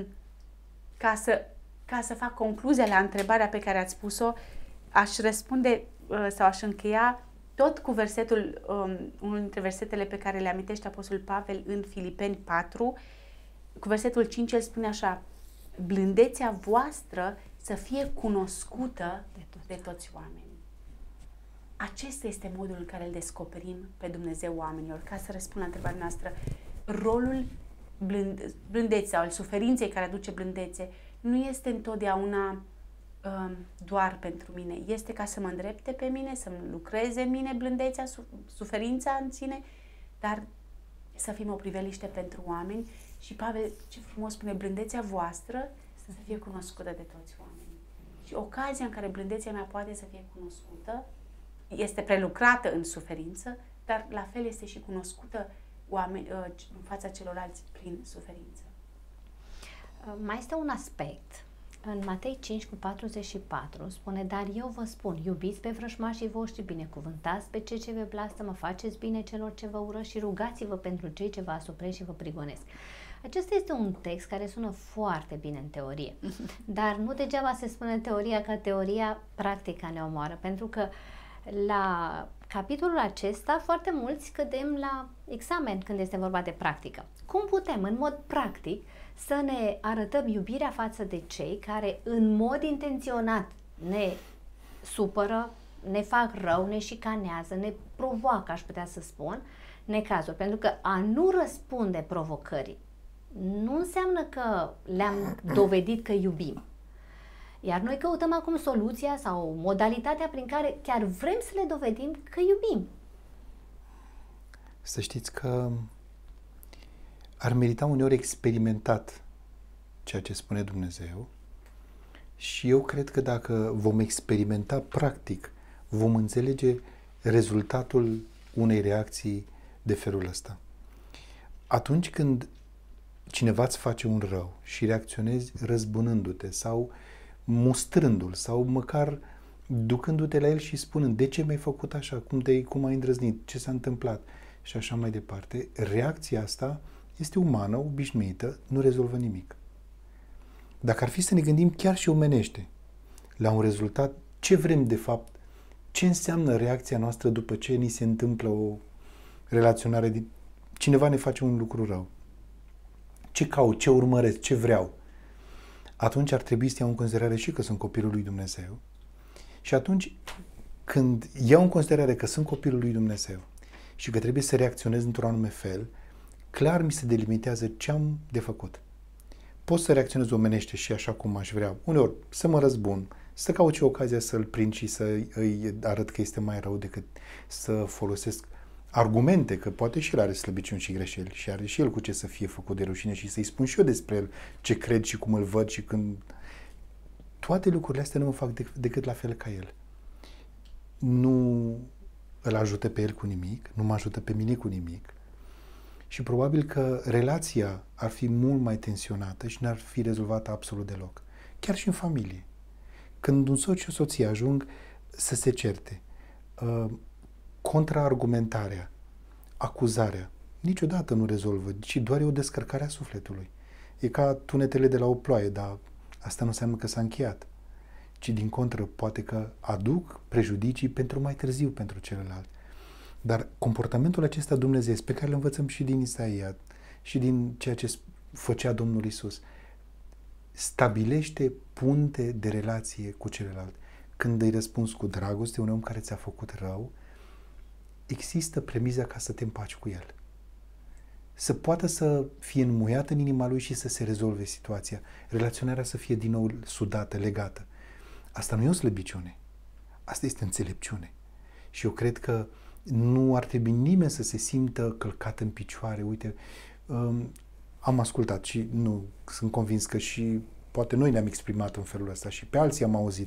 ca să fac concluzia la întrebarea pe care ați pus-o, aș răspunde sau aș încheia tot cu unul dintre versetele pe care le amintește Apostolul Pavel în Filipeni 4, cu versetul 5, el spune așa: blândețea voastră să fie cunoscută de toți oamenii. Acesta este modul în care îl descoperim pe Dumnezeu oamenilor. Ca să răspund la întrebarea noastră, rolul blândeței sau al suferinței care aduce blândețe nu este întotdeauna doar pentru mine. Este ca să mă îndrepte pe mine, să lucreze în mine blândețea, suferința în sine, dar să fim o priveliște pentru oameni. Și Pavel, ce frumos spune, blândețea voastră să fie cunoscută de toți oamenii. Și ocazia în care blândețea mea poate să fie cunoscută este prelucrată în suferință, dar la fel este și cunoscută în fața celorlalți prin suferință. Mai este un aspect. În Matei 5:44 spune: dar eu vă spun, iubiți pe vrăjmașii voștri, binecuvântați pe cei ce vă blastămă, faceți bine celor ce vă urăsc și rugați-vă pentru cei ce vă asupresc și vă prigonesc. Acesta este un text care sună foarte bine în teorie, dar nu degeaba se spune teoria, că teoria practica ne omoară, pentru că la capitolul acesta foarte mulți cădem la examen când este vorba de practică. Cum putem în mod practic să ne arătăm iubirea față de cei care în mod intenționat ne supără, ne fac rău, ne șicanează, ne provoacă, aș putea să spun, necazuri? Pentru că a nu răspunde provocării nu înseamnă că le-am dovedit că iubim. Iar noi căutăm acum soluția sau modalitatea prin care chiar vrem să le dovedim că iubim. Să știți că ar merita uneori experimentat ceea ce spune Dumnezeu, și eu cred că dacă vom experimenta practic, vom înțelege rezultatul unei reacții de felul ăsta. Atunci când cineva îți face un rău și reacționezi răzbunându-te sau mustrându-l sau măcar ducându-te la el și spunând: de ce mi-ai făcut așa, cum ai îndrăznit, ce s-a întâmplat și așa mai departe, reacția asta este umană, obișnuită, nu rezolvă nimic. Dacă ar fi să ne gândim chiar și omenește la un rezultat, ce vrem de fapt, ce înseamnă reacția noastră după ce ni se întâmplă o relaționare, cineva ne face un lucru rău, ce caut, ce urmăresc, ce vreau, atunci ar trebui să iau în considerare și că sunt copilul lui Dumnezeu. Și atunci când iau în considerare că sunt copilul lui Dumnezeu și că trebuie să reacționez într-un anume fel, clar mi se delimitează ce am de făcut. Pot să reacționez omenește și așa cum aș vrea, uneori să mă răzbun, să caut și ocazia să-l prind și să îi arăt că este mai rău decât să folosesc argumente, că poate și el are slăbiciuni și greșeli și are și el cu ce să fie făcut de rușine și să-i spun și eu despre el ce cred și cum îl văd și când... Toate lucrurile astea nu mă fac decât la fel ca el. Nu îl ajută pe el cu nimic, nu mă ajută pe mine cu nimic și probabil că relația ar fi mult mai tensionată și n-ar fi rezolvată absolut deloc. Chiar și în familie. Când un soț și o soție ajung să se certe, contraargumentarea, acuzarea, niciodată nu rezolvă, ci doar e o descărcare a sufletului. E ca tunetele de la o ploaie, dar asta nu înseamnă că s-a încheiat, ci din contră poate că aduc prejudicii pentru mai târziu pentru celălalt. Dar comportamentul acesta dumnezeiesc, pe care îl învățăm și din Isaia și din ceea ce făcea Domnul Iisus. Stabilește punte de relație cu celălalt. Când îi răspunzi cu dragoste un om care ți-a făcut rău, există premiza ca să te împaci cu el. Să poată să fie înmuiată în inima lui și să se rezolve situația. Relaționarea să fie din nou sudată, legată. Asta nu e o slăbiciune. Asta este înțelepciune. Și eu cred că nu ar trebui nimeni să se simtă călcat în picioare. Uite, am ascultat și nu sunt convins că și poate noi ne-am exprimat în felul ăsta și pe alții am auzit.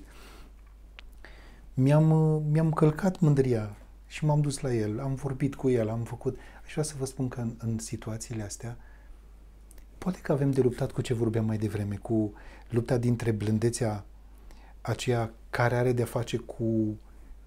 Mi-am călcat mândria și m-am dus la el, am vorbit cu el, am făcut... Aș vrea să vă spun că în situațiile astea poate că avem de luptat cu ce vorbeam mai devreme, cu lupta dintre blândețea aceea care are de-a face cu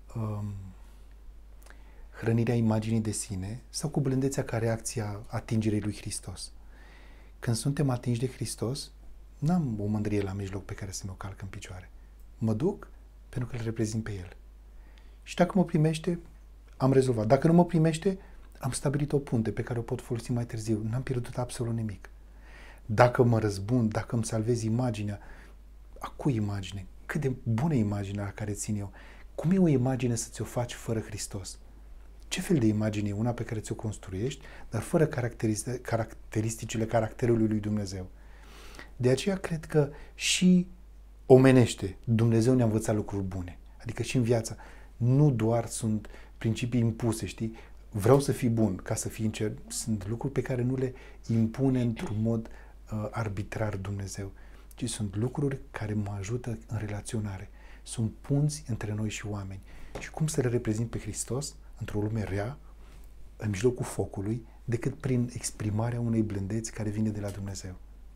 hrănirea imaginii de sine sau cu blândețea ca reacția atingerii lui Hristos. Când suntem atinși de Hristos, n-am o mândrie la mijloc pe care să mă calc în picioare. Mă duc pentru că îl reprezint pe el. Și dacă mă primește, am rezolvat. Dacă nu mă primește, am stabilit o punte pe care o pot folosi mai târziu. N-am pierdut absolut nimic. Dacă mă răzbun, dacă îmi salvez imaginea, a cui imagine? Cât de bună imagine la care țin eu? Cum e o imagine să ți-o faci fără Hristos? Ce fel de imagine e una pe care ți-o construiești, dar fără caracteristicile caracterului lui Dumnezeu? De aceea cred că și omenește Dumnezeu ne-a învățat lucruri bune. Adică și în viața. Nu doar sunt principii impuse, știi? Vreau să fii bun ca să fii încer. Sunt lucruri pe care nu le impune într-un mod arbitrar Dumnezeu, ci sunt lucruri care mă ajută în relaționare. Sunt punți între noi și oameni. Și cum să le reprezint pe Hristos într-o lume rea, în mijlocul focului, decât prin exprimarea unei blândeți care vine de la Dumnezeu.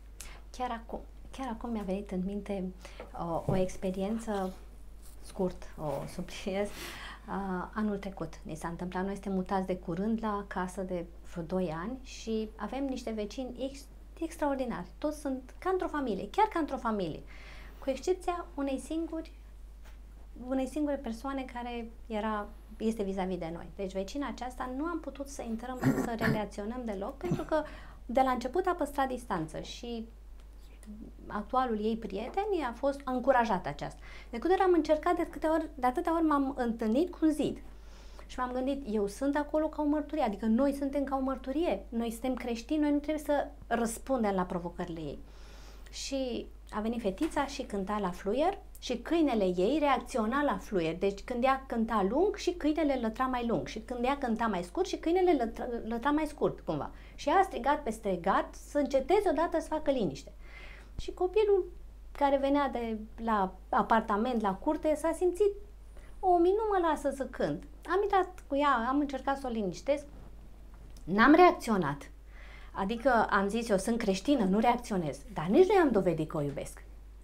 Chiar acum mi-a venit în minte o experiență scurt, o subliniez. Anul trecut ni s-a întâmplat, noi suntem mutați de curând la casă de vreo 2 ani și avem niște vecini extraordinari. Toți sunt ca într-o familie, chiar ca într-o familie, cu excepția unei singure persoane care este vis-a-vis de noi. Deci vecina aceasta nu am putut să intrăm, să relaționăm deloc, pentru că de la început a păstrat distanță și actualul ei prieten a încurajat aceasta. De câte ori am încercat, de atâtea ori m-am întâlnit cu un zid. Și m-am gândit, eu sunt acolo ca o mărturie, adică noi suntem ca o mărturie, noi suntem creștini, noi nu trebuie să răspundem la provocările ei. Și a venit fetița și cânta la fluier și câinele ei reacționa la fluier. Deci când ea cânta lung și câinele lătra mai lung și când ea cânta mai scurt și câinele lătra mai scurt, cumva. Și ea a strigat pe strigat să înceteze odată să facă liniște. Și copilul care venea de la apartament, la curte, s-a simțit, nu mă lasă să cânt. Am intrat cu ea, am încercat să o liniștesc, n-am reacționat. Adică am zis, eu sunt creștină, nu reacționez, dar nici nu i-am dovedit că o iubesc.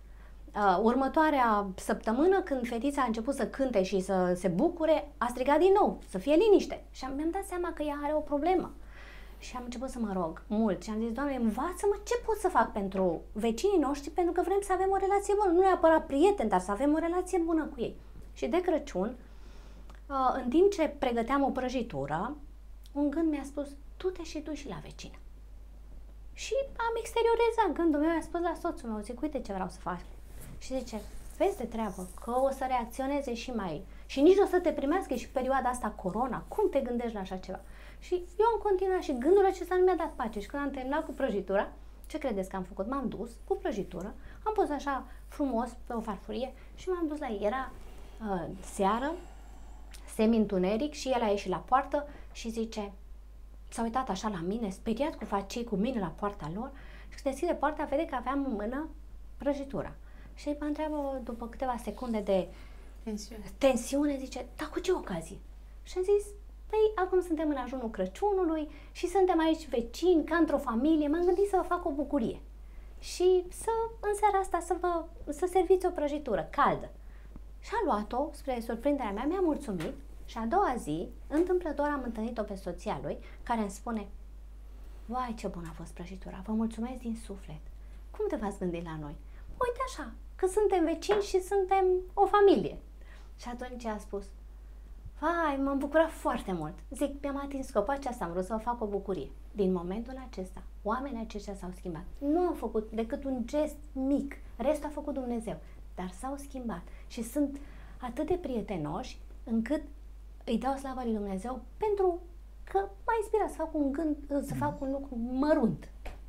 Următoarea săptămână, când fetița a început să cânte și să se bucure, a strigat din nou, să fie liniște. Și mi-am dat seama că ea are o problemă. Și am început să mă rog mult și am zis, Doamne, învață-mă ce pot să fac pentru vecinii noștri, pentru că vrem să avem o relație bună. Nu neapărat prieteni, dar să avem o relație bună cu ei. Și de Crăciun, în timp ce pregăteam o prăjitură, un gând mi-a spus, du-te și tu și la vecină. Și am exteriorizat gândul meu, mi-a spus la soțul meu, zic, uite ce vreau să fac. Și zice, vezi de treabă, că o să reacționeze și mai... Și nici nu o să te primească, e și perioada asta corona, cum te gândești la așa ceva? Și eu am continuat și gândul acesta nu mi-a dat pace. Și când am terminat cu prăjitura, ce credeți că am făcut? M-am dus cu prăjitură, am pus așa frumos pe o farfurie și m-am dus la ei. Era seară, semi-întuneric și el a ieșit la poartă și zice, s-a uitat așa la mine, speriat cu facei cu mine la poarta lor și când deschide poarta vede că aveam în mână prăjitura. Și mă întreabă după câteva secunde de tensiune, zice, dar cu ce ocazie? Și am zis, păi, acum suntem în ajunul Crăciunului și suntem aici vecini, ca într-o familie, m-am gândit să vă fac o bucurie. Și în seara asta să serviți o prăjitură caldă. Și a luat-o, spre surprinderea mea, mi-a mulțumit și a doua zi, întâmplător, am întâlnit-o pe soția lui, care îmi spune, vai, ce bună a fost prăjitura, vă mulțumesc din suflet. Cum te v-ați gândit la noi? Uite așa, că suntem vecini și suntem o familie. Și atunci a spus, Vai, m-am bucurat foarte mult. Zic, mi-am atins scopul, aceasta am vrut să vă fac o bucurie. Din momentul acesta, oamenii aceștia s-au schimbat. Nu am făcut decât un gest mic, restul a făcut Dumnezeu, dar s-au schimbat și sunt atât de prietenoși încât îi dau slava lui Dumnezeu pentru că m-a inspirat să fac un gând, să fac un lucru mărunt.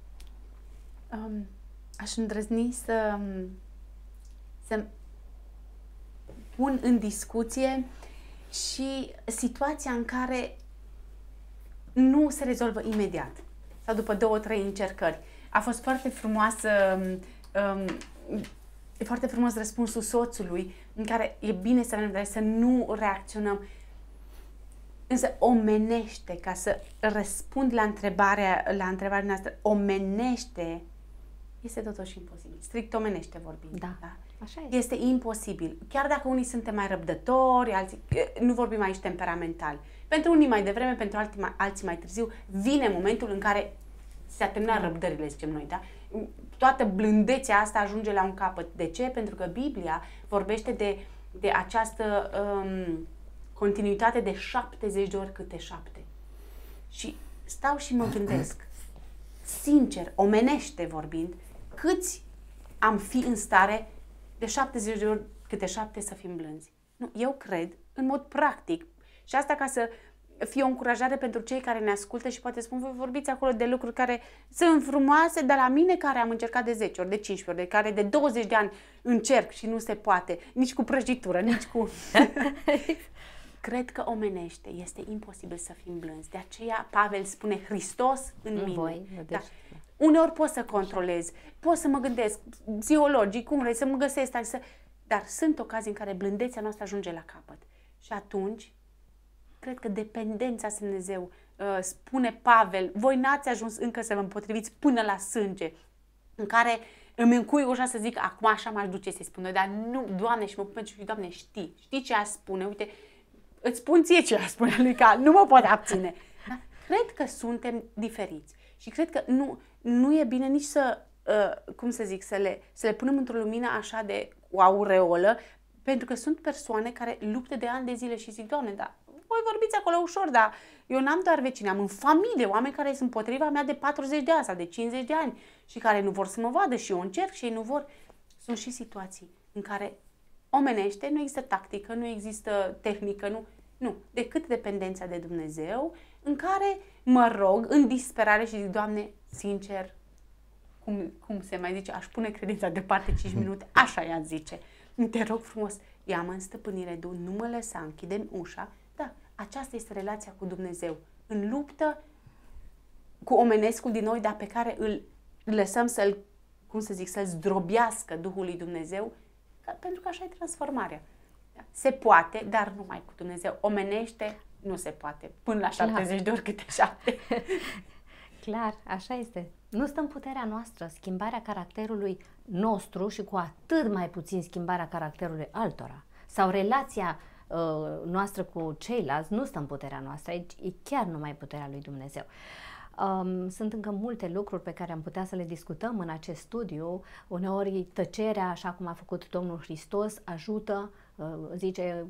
Aș îndrăzni să pun în discuție și situația în care nu se rezolvă imediat sau după 2-3 încercări. A fost foarte frumoasă, foarte frumos răspunsul soțului, în care e bine să nu reacționăm. Însă omenește, ca să răspund la întrebarea noastră, omenește este totuși imposibil. Strict omenește vorbind. Da. Așa este. Este imposibil. Chiar dacă unii suntem mai răbdători, alții, nu vorbim aici temperamental. Pentru unii mai devreme, pentru alții mai târziu, vine momentul în care se termină răbdările, zicem noi, da? Toată blândețea asta ajunge la un capăt. De ce? Pentru că Biblia vorbește de această continuitate de 70 de ori câte 7. Și stau și mă gândesc, sincer, omenește vorbind, câți am fi în stare de 70 de ori câte 7 să fim blânzi. Nu, eu cred, în mod practic, și asta ca să fie o încurajare pentru cei care ne ascultă și poate spun, voi vorbiți acolo de lucruri care sunt frumoase, dar la mine care am încercat de 10 ori, de 15 ori, de care de 20 de ani încerc și nu se poate, nici cu prăjitură, nici cu... Cred că omenește, este imposibil să fim blânzi. De aceea Pavel spune Hristos în mine. Voi, da. Uneori pot să controlez, pot să mă gândesc psihologic, cum vrei, să mă găsesc, dar sunt ocazii în care blândețea noastră ajunge la capăt. Și atunci, cred că dependența de Dumnezeu, spune Pavel, voi n-ați ajuns încă să vă împotriviți până la sânge, în care îmi încui ușa să zic, acum așa m-aș duce să-i spun noi, dar nu, Doamne, și mă pun și Doamne, știi ce a spune, uite, îți spun ție ce a spune lui, că nu mă pot abține. Da? Cred că suntem diferiți și cred că nu e bine nici să, cum să zic, să le punem într-o lumină așa de o aureolă, pentru că sunt persoane care luptă de ani de zile și zic, Doamne, da, voi vorbiți acolo ușor, dar eu n-am doar vecini, am în familie oameni care sunt împotriva mea de 40 de ani sau de 50 de ani și care nu vor să mă vadă și eu încerc și ei nu vor. Sunt și situații în care omenește, nu există tactică, nu există tehnică, nu, decât dependența de Dumnezeu, în care mă rog în disperare și zic, Doamne, sincer, cum se mai zice, aș pune credința deoparte 5 minute, așa i-am zice. Te rog frumos, ia-mă în stăpânire, nu mă lăsa, închidem ușa. Da, aceasta este relația cu Dumnezeu. În luptă cu omenescul din noi, dar pe care îl lăsăm să-l, să-l zdrobească Duhul lui Dumnezeu, pentru că așa e transformarea. Da. Se poate, dar numai cu Dumnezeu. Omenește, nu se poate. Până la 70 de ori câte 7. Clar, așa este. Nu stă în puterea noastră schimbarea caracterului nostru și cu atât mai puțin schimbarea caracterului altora. Sau relația noastră cu ceilalți nu stă în puterea noastră, e chiar numai puterea lui Dumnezeu. Sunt încă multe lucruri pe care am putea să le discutăm în acest studiu. Uneori tăcerea, așa cum a făcut Domnul Hristos, ajută, zice,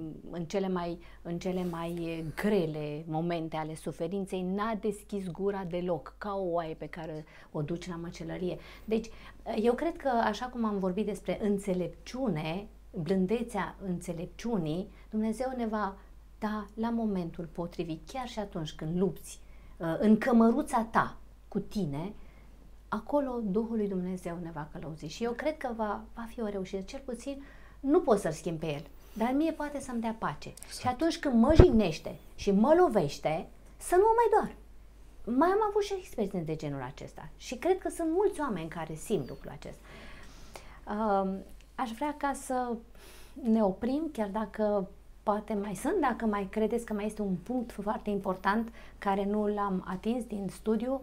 în cele mai grele momente ale suferinței, n-a deschis gura deloc, ca o oaie pe care o duci la măcelărie. Deci, eu cred că, așa cum am vorbit despre înțelepciune, blândețea înțelepciunii, Dumnezeu ne va da la momentul potrivit, chiar și atunci când lupți în cămăruța ta cu tine, acolo Duhul lui Dumnezeu ne va călăuzi și eu cred că va fi o reușită. Cel puțin nu pot să-l schimb pe el, dar mie poate să-mi dea pace. Exact. Și atunci când mă jignește și mă lovește, să nu mă mai doar. Mai am avut și experiențe de genul acesta și cred că sunt mulți oameni care simt lucrul acesta. Aș vrea ca să ne oprim, chiar dacă poate mai sunt, dacă mai credeți că mai este un punct foarte important care nu l-am atins din studiu.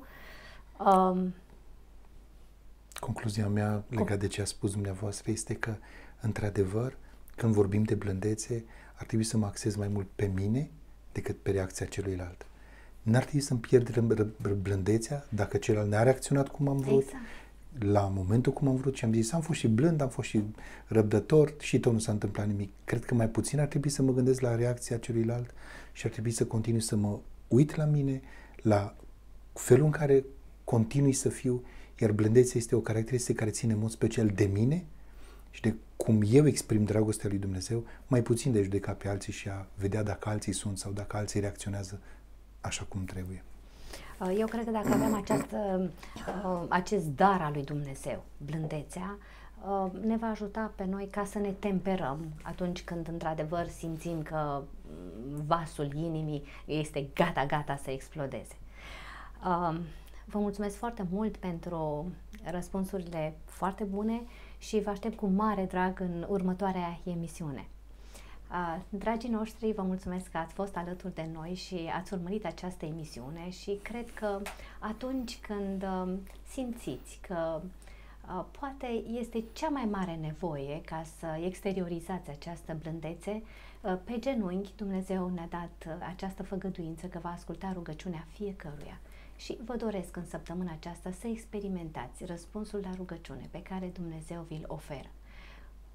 Concluzia mea legat de ce a spus dumneavoastră este că, într-adevăr, când vorbim de blândețe, ar trebui să mă axez mai mult pe mine decât pe reacția celuilalt. N-ar trebui să-mi pierd blândețea dacă celălalt n-a reacționat cum am vrut. Exact. la momentul cum am vrut și am zis, am fost și blând, am fost și răbdător și tot nu s-a întâmplat nimic. Cred că mai puțin ar trebui să mă gândesc la reacția celuilalt și ar trebui să continui să mă uit la mine, la felul în care continui să fiu, iar blândețea este o caracteristică care ține în mod special de mine și de cum eu exprim dragostea lui Dumnezeu, mai puțin de a judeca pe alții și a vedea dacă alții sunt sau dacă alții reacționează așa cum trebuie. Eu cred că dacă avem acest dar al lui Dumnezeu, blândețea, ne va ajuta pe noi ca să ne temperăm atunci când într-adevăr simțim că vasul inimii este gata să explodeze. Vă mulțumesc foarte mult pentru răspunsurile foarte bune și vă aștept cu mare drag în următoarea emisiune. Dragii noștri, vă mulțumesc că ați fost alături de noi și ați urmărit această emisiune și cred că atunci când simțiți că poate este cea mai mare nevoie ca să exteriorizați această blândețe, pe genunchi Dumnezeu ne-a dat această făgăduință că va asculta rugăciunea fiecăruia. Și vă doresc în săptămâna aceasta să experimentați răspunsul la rugăciune pe care Dumnezeu vi-l oferă.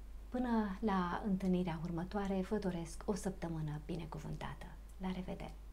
Până la întâlnirea următoare, vă doresc o săptămână binecuvântată. La revedere!